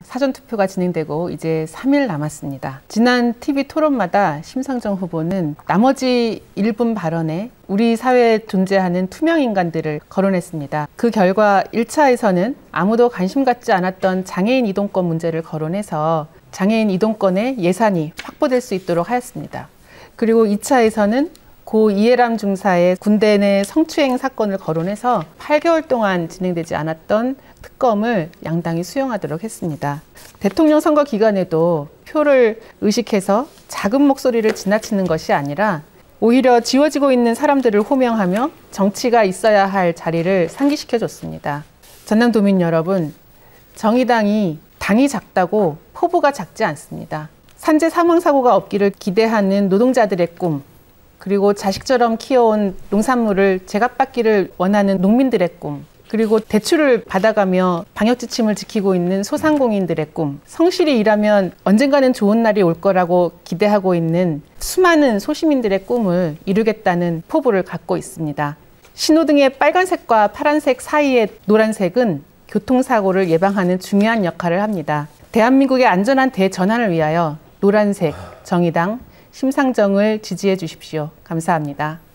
사전투표가 진행되고 이제 3일 남았습니다. 지난 TV 토론마다 심상정 후보는 나머지 1분 발언에 우리 사회에 존재하는 투명 인간들을 거론했습니다. 그 결과 1차에서는 아무도 관심 갖지 않았던 장애인 이동권 문제를 거론해서 장애인 이동권의 예산이 확보될 수 있도록 하였습니다. 그리고 2차에서는 고 이해람 중사의 군대 내 성추행 사건을 거론해서 8개월 동안 진행되지 않았던 특검을 양당이 수용하도록 했습니다. 대통령 선거 기간에도 표를 의식해서 작은 목소리를 지나치는 것이 아니라 오히려 지워지고 있는 사람들을 호명하며 정치가 있어야 할 자리를 상기시켜줬습니다. 전남도민 여러분, 정의당이 당이 작다고 포부가 작지 않습니다. 산재 사망사고가 없기를 기대하는 노동자들의 꿈, 그리고 자식처럼 키워온 농산물을 제값받기를 원하는 농민들의 꿈, 그리고 대출을 받아가며 방역지침을 지키고 있는 소상공인들의 꿈, 성실히 일하면 언젠가는 좋은 날이 올 거라고 기대하고 있는 수많은 소시민들의 꿈을 이루겠다는 포부를 갖고 있습니다. 신호등의 빨간색과 파란색 사이의 노란색은 교통사고를 예방하는 중요한 역할을 합니다. 대한민국의 안전한 대전환을 위하여 노란색 정의당 심상정을 지지해 주십시오. 감사합니다.